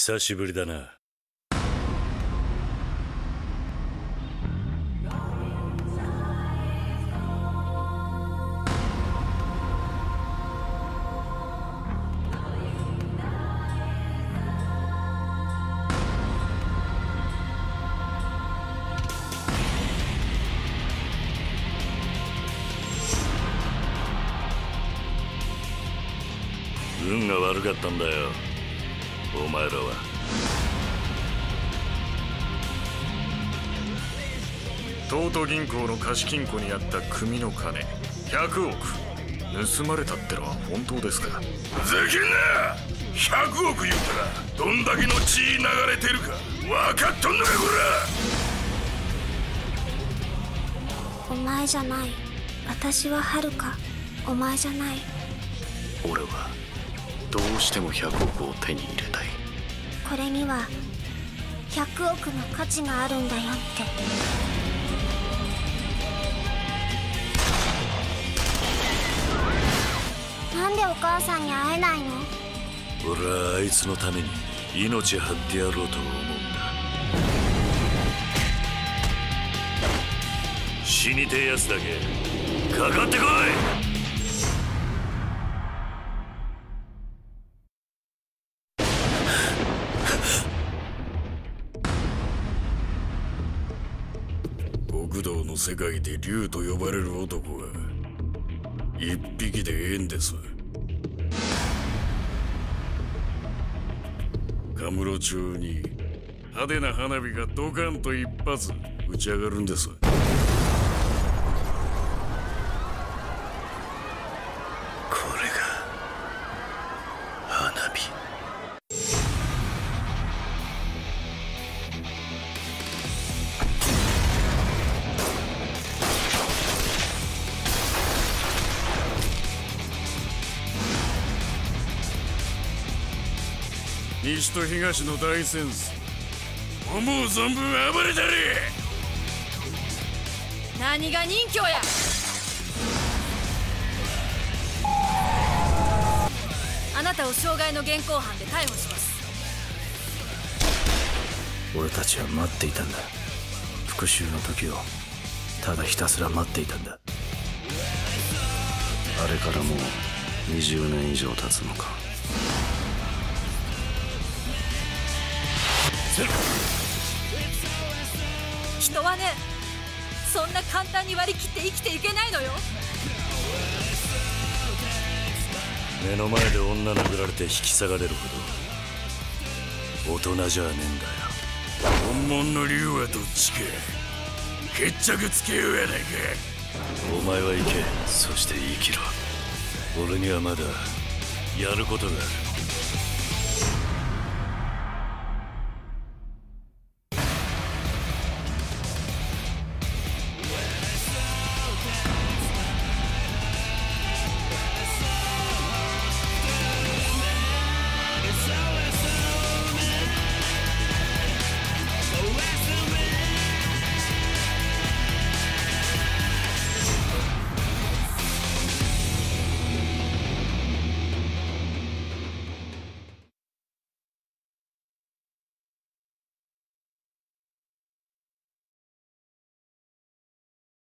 久しぶりだな。運が悪かったんだよ、お前らは。 東都銀行の貸金庫にあった組の金100億盗まれたってのは本当ですか？ ふざけんな！ 100 億言うたらどんだけの血流れてるか分かっとんのか、こお前じゃない。私は遥か。お前じゃない。 俺はどうしても100億を手に入れたい。 これには100億の価値があるんだよって。なんでお母さんに会えないの？ 俺はあいつのために命張ってやろうと思うんだ。死にてえやつだけかかってこい。 極道の世界で竜と呼ばれる男は一匹でええんです。カムロ町に派手な花火がドカンと一発打ち上がるんです。 これが花火。 西と東の大戦争、思う存分暴れたれ。 何が任侠や。あなたを傷害の現行犯で逮捕します。 俺たちは待っていたんだ。復讐の時をただひたすら待っていたんだ。あれからもう20年以上経つのか。 人はね、そんな簡単に割り切って生きていけないのよ。 目の前で女殴られて引き下がれるほど大人じゃねえんだよ。 本物の竜はどっちか。決着つけようやないか。 お前は行け。 そして生きろ。 俺にはまだやることがある。